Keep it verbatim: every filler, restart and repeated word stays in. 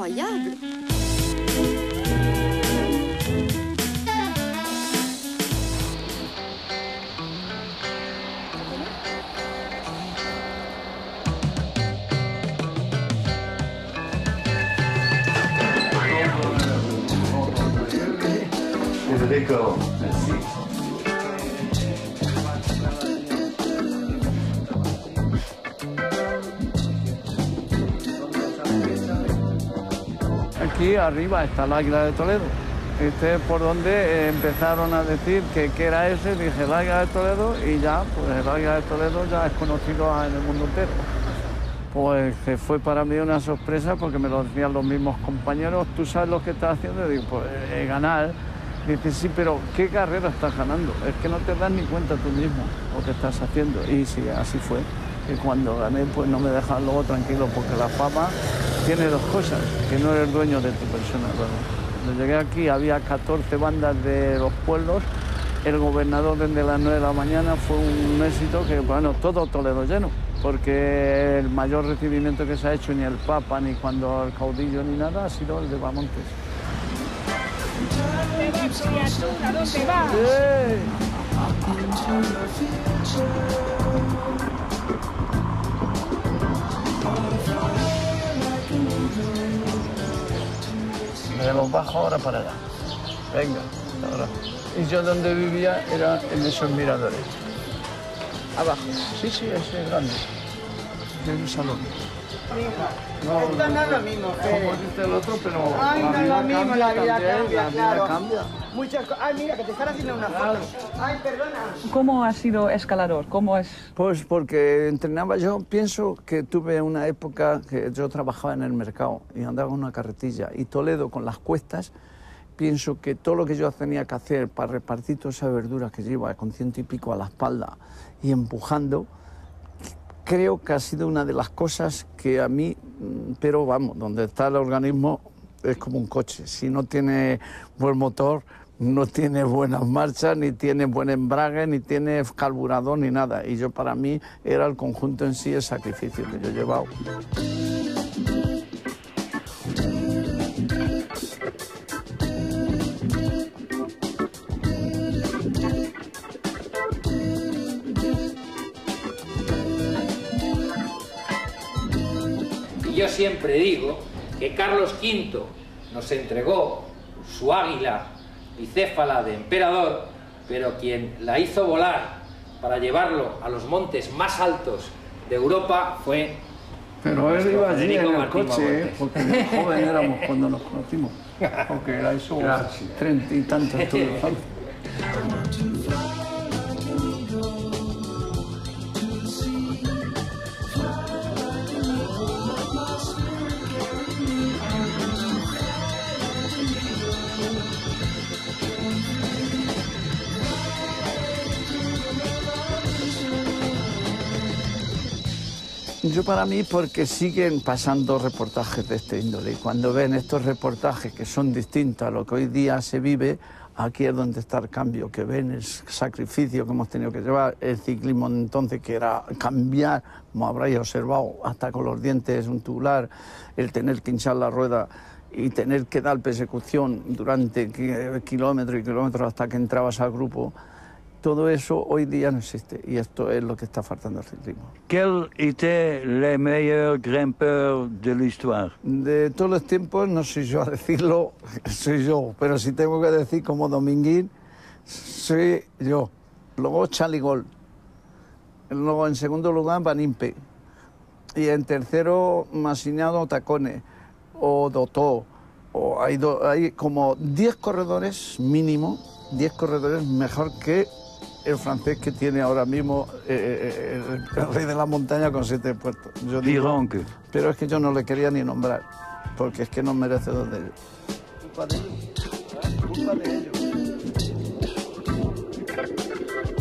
incroyable. D'accord, merci. Aquí arriba está el Águila de Toledo. Este es por donde eh, empezaron a decir que, que era ese. Dije el Águila de Toledo y ya, pues el Águila de Toledo ya es conocido en el mundo entero. Pues que fue para mí una sorpresa porque me lo decían los mismos compañeros. ¿Tú sabes lo que estás haciendo? Y digo, pues eh, ganar. Dice, sí, pero ¿qué carrera estás ganando? Es que no te das ni cuenta tú mismo lo que estás haciendo. Y sí, así fue. Y cuando gané, pues no me dejan luego tranquilo, porque la fama tiene dos cosas, que no eres dueño de tu persona. Cuando llegué aquí había catorce bandas de los pueblos, el gobernador desde las nueve de la mañana fue un éxito que, bueno, todo Toledo lleno, porque el mayor recibimiento que se ha hecho, ni el Papa, ni cuando el caudillo, ni nada, ha sido el de Bamontes. ¿Dónde vas, criatura? ¿Dónde vas? ¡Eh! Me los bajo ahora para allá. Venga, ahora. Y yo donde vivía era en esos miradores. Abajo. Sí, sí, ese es grande. De un salón. No, esto no es lo mismo, Fede. Como dice el otro, pero Ay, no es lo mismo, la vida cambia, la vida claro. cambia. Muchas cosas. Ay, mira, que te están haciendo una foto. Ay, perdona. ¿Cómo has sido escalador? ¿Cómo es? Pues porque entrenaba, yo pienso que tuve una época que yo trabajaba en el mercado y andaba en una carretilla y Toledo con las cuestas, pienso que todo lo que yo tenía que hacer para repartir toda esa verdura que lleva con ciento y pico a la espalda y empujando, creo que ha sido una de las cosas que a mí, pero vamos, donde está el organismo es como un coche, si no tiene buen motor, no tiene buenas marchas, ni tiene buen embrague, ni tiene carburador, ni nada. Y yo, para mí, era el conjunto en sí, el sacrificio que yo he llevado. Y yo siempre digo que Carlos quinto nos entregó su águila bicéfala de emperador, pero quien la hizo volar para llevarlo a los montes más altos de Europa fue... Pero él iba allí en Federico el Martín coche, ¿eh? Bamontes. Porque joven éramos cuando nos conocimos, porque era eso, treinta y tantos estudios. Yo para mí, porque siguen pasando reportajes de este índole, y cuando ven estos reportajes que son distintos a lo que hoy día se vive, aquí es donde está el cambio, que ven el sacrificio que hemos tenido que llevar, el ciclismo entonces que era cambiar, como habréis observado, hasta con los dientes un tubular, el tener que hinchar la rueda y tener que dar persecución durante kilómetros y kilómetros hasta que entrabas al grupo. Todo eso hoy día no existe y esto es lo que está faltando al ciclismo. Quels étaient les meilleurs grimpeurs de l'histoire? De todos los tiempos, no soy yo a decirlo, soy yo, pero si tengo que decir como Dominguín, soy yo. Luego Charlie Gold, luego en segundo lugar Van Impe y en tercero Massimiliano Tacone o Dotó. O hay, do, hay como diez corredores mínimo, diez corredores mejor que el francés que tiene ahora mismo eh, el, el rey de la montaña con siete puertos. Yo digo, pero es que yo no le quería ni nombrar, porque es que no merece dos de ellos. Culpa de ellos. Culpa de ellos.